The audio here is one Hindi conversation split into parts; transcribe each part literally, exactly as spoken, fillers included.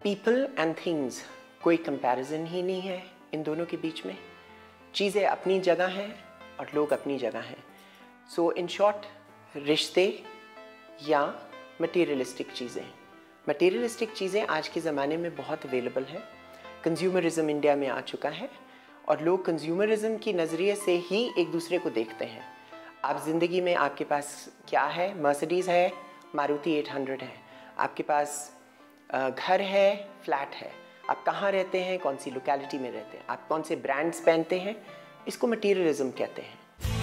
पीपल एंड थिंग्स, कोई कंपैरिजन ही नहीं है इन दोनों के बीच में। चीज़ें अपनी जगह हैं और लोग अपनी जगह हैं। सो इन शॉर्ट, रिश्ते या मटेरियलिस्टिक चीज़ें मटेरियलिस्टिक चीज़ें आज के ज़माने में बहुत अवेलेबल हैं। कंज्यूमरिज्म इंडिया में आ चुका है और लोग कंज्यूमरिज्म की नज़रिए से ही एक दूसरे को देखते हैं। आप ज़िंदगी में आपके पास क्या है? मर्सिडीज़ है, मारुति आठ सौ है, आपके पास घर है, फ्लैट है, आप कहाँ रहते हैं, कौन सी लोकेलिटी में रहते हैं, आप कौन से ब्रांड्स पहनते हैं, इसको मटेरियलिज्म कहते हैं।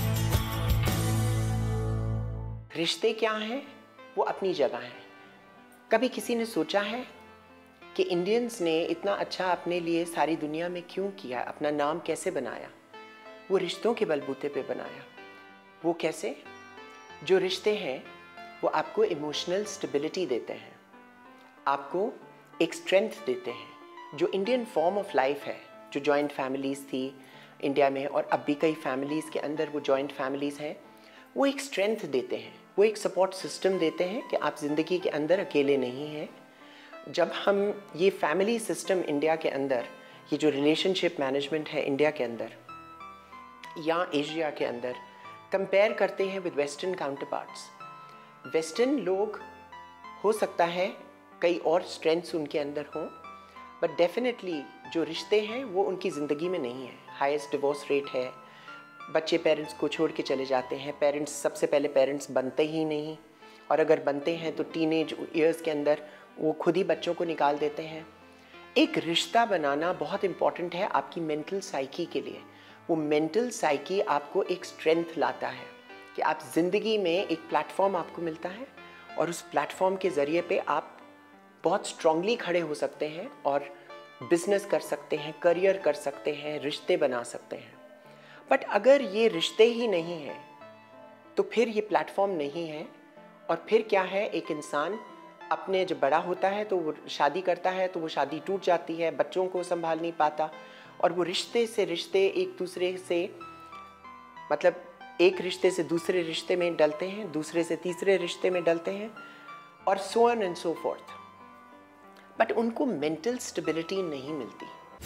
रिश्ते क्या हैं? वो अपनी जगह हैं। कभी किसी ने सोचा है कि इंडियंस ने इतना अच्छा अपने लिए सारी दुनिया में क्यों किया, अपना नाम कैसे बनाया? वो रिश्तों के बलबूते पे बनाया। वो कैसे? जो रिश्ते हैं वो आपको इमोशनल स्टेबिलिटी देते हैं, आपको एक स्ट्रेंथ देते हैं। जो इंडियन फॉर्म ऑफ लाइफ है, जो जॉइंट फैमिलीज़ थी इंडिया में और अब भी कई फैमिलीज़ के अंदर वो जॉइंट फैमिलीज़ हैं, वो एक स्ट्रेंथ देते हैं, वो एक सपोर्ट सिस्टम देते हैं कि आप ज़िंदगी के अंदर अकेले नहीं हैं। जब हम ये फैमिली सिस्टम इंडिया के अंदर, ये जो रिलेशनशिप मैनेजमेंट है इंडिया के अंदर या एशिया के अंदर कंपेयर करते हैं with western counterparts, western लोग हो सकता है कई और स्ट्रेंथ्स उनके अंदर हों, बट डेफिनेटली जो रिश्ते हैं वो उनकी ज़िंदगी में नहीं है। हाईएस्ट डिवोर्स रेट है, बच्चे पेरेंट्स को छोड़ के चले जाते हैं, पेरेंट्स सबसे पहले पेरेंट्स बनते ही नहीं, और अगर बनते हैं तो टीनेज ईयर्स के अंदर वो खुद ही बच्चों को निकाल देते हैं। एक रिश्ता बनाना बहुत इम्पॉर्टेंट है आपकी मेंटल साइकी के लिए। वो मेंटल साइकी आपको एक स्ट्रेंथ लाता है कि आप ज़िंदगी में एक प्लेटफॉर्म आपको मिलता है और उस प्लेटफॉर्म के ज़रिए पे आप बहुत स्ट्रांगली खड़े हो सकते हैं और बिजनेस कर सकते हैं, करियर कर सकते हैं, रिश्ते बना सकते हैं। बट अगर ये रिश्ते ही नहीं हैं तो फिर ये प्लेटफॉर्म नहीं है, और फिर क्या है? एक इंसान अपने जब बड़ा होता है तो वो शादी करता है तो वो शादी टूट जाती है, बच्चों को संभाल नहीं पाता, और वो रिश्ते से रिश्ते एक दूसरे से मतलब एक रिश्ते से दूसरे रिश्ते में डलते हैं, दूसरे से तीसरे रिश्ते में डलते हैं, और so on and so forth. But उनको मेंटल स्टेबिलिटी नहीं मिलती।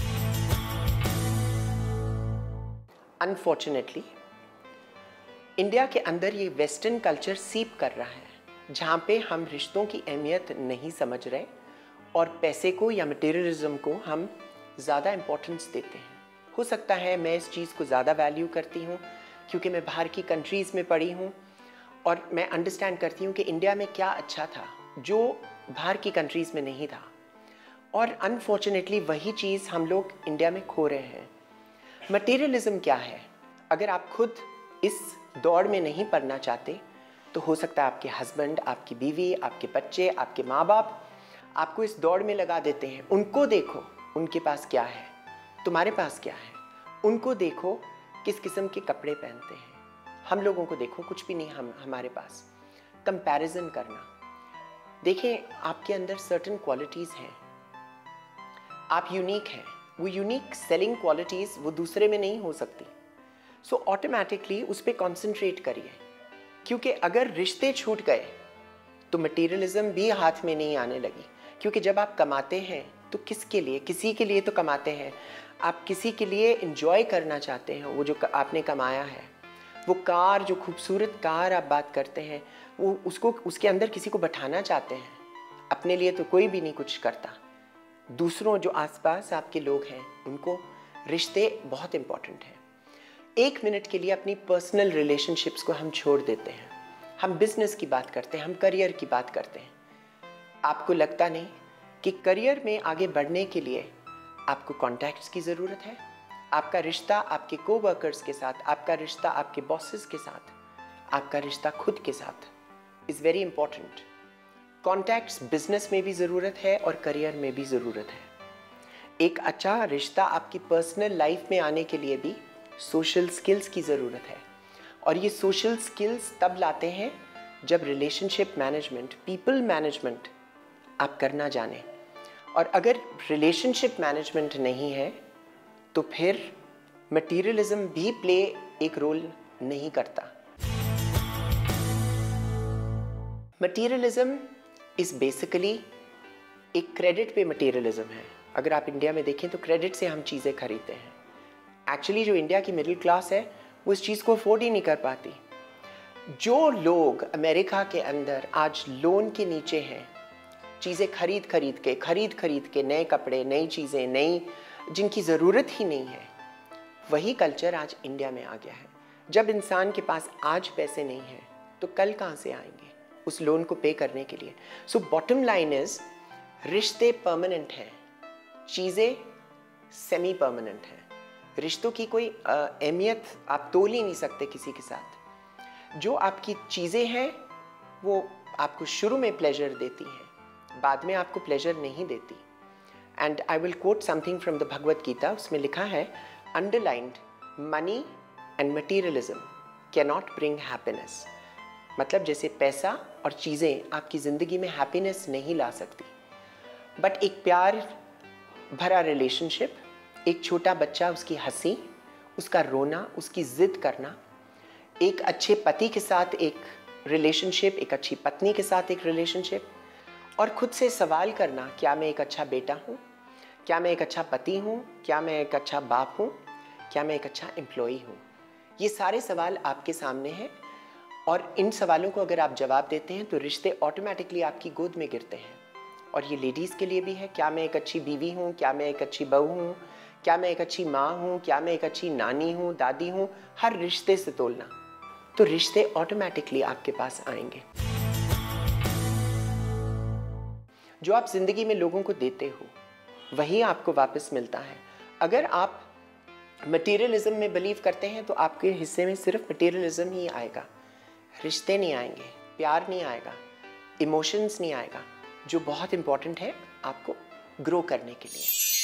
अनफॉर्चुनेटली इंडिया के अंदर ये वेस्टर्न कल्चर सीप कर रहा है, जहाँ पे हम रिश्तों की अहमियत नहीं समझ रहे और पैसे को या मटेरियलिज्म को हम ज़्यादा इम्पोर्टेंस देते हैं। हो सकता है मैं इस चीज़ को ज़्यादा वैल्यू करती हूँ क्योंकि मैं बाहर की कंट्रीज़ में पढ़ी हूँ और मैं अंडरस्टैंड करती हूँ कि इंडिया में क्या अच्छा था जो बाहर की कंट्रीज़ में नहीं था, और अनफॉर्चुनेटली वही चीज़ हम लोग इंडिया में खो रहे हैं। मटेरियलिज्म क्या है? अगर आप खुद इस दौड़ में नहीं पड़ना चाहते तो हो सकता है आपके हस्बैंड, आपकी बीवी, आपके बच्चे, आपके माँ बाप आपको इस दौड़ में लगा देते हैं। उनको देखो उनके पास क्या है, तुम्हारे पास क्या है। उनको देखो किस किस्म के कपड़े पहनते हैं, हम लोगों को देखो कुछ भी नहीं हम हमारे पास। कंपैरिजन करना। देखिए आपके अंदर सर्टेन क्वालिटीज़ हैं, आप यूनिक हैं, वो यूनिक सेलिंग क्वालिटीज़ वो दूसरे में नहीं हो सकती। सो ऑटोमेटिकली उस पर कॉन्सेंट्रेट करिए, क्योंकि अगर रिश्ते छूट गए तो मटेरियलिज्म भी हाथ में नहीं आने लगी। क्योंकि जब आप कमाते हैं तो किसके लिए? किसी के लिए तो कमाते हैं। आप किसी के लिए इंजॉय करना चाहते हैं वो जो आपने कमाया है। वो कार, जो खूबसूरत कार आप बात करते हैं, वो उसको उसके अंदर किसी को बैठाना चाहते हैं। अपने लिए तो कोई भी नहीं कुछ करता, दूसरों जो आसपास आपके लोग हैं उनको रिश्ते बहुत इम्पॉर्टेंट हैं। एक मिनट के लिए अपनी पर्सनल रिलेशनशिप्स को हम छोड़ देते हैं, हम बिजनेस की बात करते हैं, हम करियर की बात करते हैं। आपको लगता नहीं कि करियर में आगे बढ़ने के लिए आपको कॉन्टैक्ट्स की ज़रूरत है? आपका रिश्ता आपके कोवर्कर्स के साथ, आपका रिश्ता आपके बॉसेस के साथ, आपका रिश्ता खुद के साथ is very important. Contacts business में भी ज़रूरत है और करियर में भी ज़रूरत है। एक अच्छा रिश्ता आपकी पर्सनल लाइफ में आने के लिए भी सोशल स्किल्स की ज़रूरत है, और ये सोशल स्किल्स तब लाते हैं जब रिलेशनशिप मैनेजमेंट, पीपल मैनेजमेंट आप करना जाने। और अगर रिलेशनशिप मैनेजमेंट नहीं है तो फिर मटेरियलिज्म भी प्ले एक रोल नहीं करता। मटेरियलिज्म is basically एक क्रेडिट पे मटेरियलिज्म है। अगर आप इंडिया में देखें तो क्रेडिट से हम चीज़ें खरीदते हैं। एक्चुअली जो इंडिया की मिडिल क्लास है वो इस चीज़ को अफोर्ड ही नहीं कर पाती। जो लोग अमेरिका के अंदर आज लोन के नीचे हैं, चीज़ें खरीद खरीद के खरीद खरीद के नए कपड़े, नई चीज़ें, नई जिनकी ज़रूरत ही नहीं है, वही कल्चर आज इंडिया में आ गया है। जब इंसान के पास आज पैसे नहीं हैं तो कल कहाँ से आएंगे उस लोन को पे करने के लिए। सो बॉटम लाइन इज, रिश्ते परमानेंट हैं, चीज़ें सेमी परमानेंट हैं। रिश्तों की कोई अहमियत आप तोल ही नहीं सकते किसी के साथ। जो आपकी चीज़ें हैं वो आपको शुरू में प्लेजर देती हैं, बाद में आपको प्लेजर नहीं देती। And I will quote something from the Bhagavad Gita. उसमें लिखा है, underlined money and materialism can not bring happiness. मतलब जैसे पैसा और चीज़ें आपकी ज़िंदगी में हैप्पीनेस नहीं ला सकती, बट एक प्यार भरा रिलेशनशिप, एक छोटा बच्चा, उसकी हंसी, उसका रोना, उसकी ज़िद करना, एक अच्छे पति के साथ एक रिलेशनशिप, एक अच्छी पत्नी के साथ एक रिलेशनशिप, और खुद से सवाल करना, क्या मैं एक अच्छा बेटा हूँ, क्या मैं एक अच्छा पति हूँ, क्या मैं एक अच्छा बाप हूँ, क्या मैं एक अच्छा एम्प्लॉई हूँ। ये सारे सवाल आपके सामने हैं और इन सवालों को अगर आप जवाब देते हैं तो रिश्ते ऑटोमेटिकली आपकी गोद में गिरते हैं। और ये लेडीज़ के लिए भी है, क्या मैं एक अच्छी बीवी हूँ, क्या मैं एक अच्छी बहू हूँ, क्या मैं एक अच्छी माँ हूँ, क्या मैं एक अच्छी नानी हूँ, दादी हूँ। हर रिश्ते से तोलना, तो रिश्ते ऑटोमेटिकली आपके पास आएंगे। जो आप जिंदगी में लोगों को देते हो वही आपको वापस मिलता है। अगर आप मटेरियलिज्म में बिलीव करते हैं तो आपके हिस्से में सिर्फ मटेरियलिज्म ही आएगा, रिश्ते नहीं आएंगे, प्यार नहीं आएगा, इमोशंस नहीं आएगा, जो बहुत इंपॉर्टेंट है आपको ग्रो करने के लिए।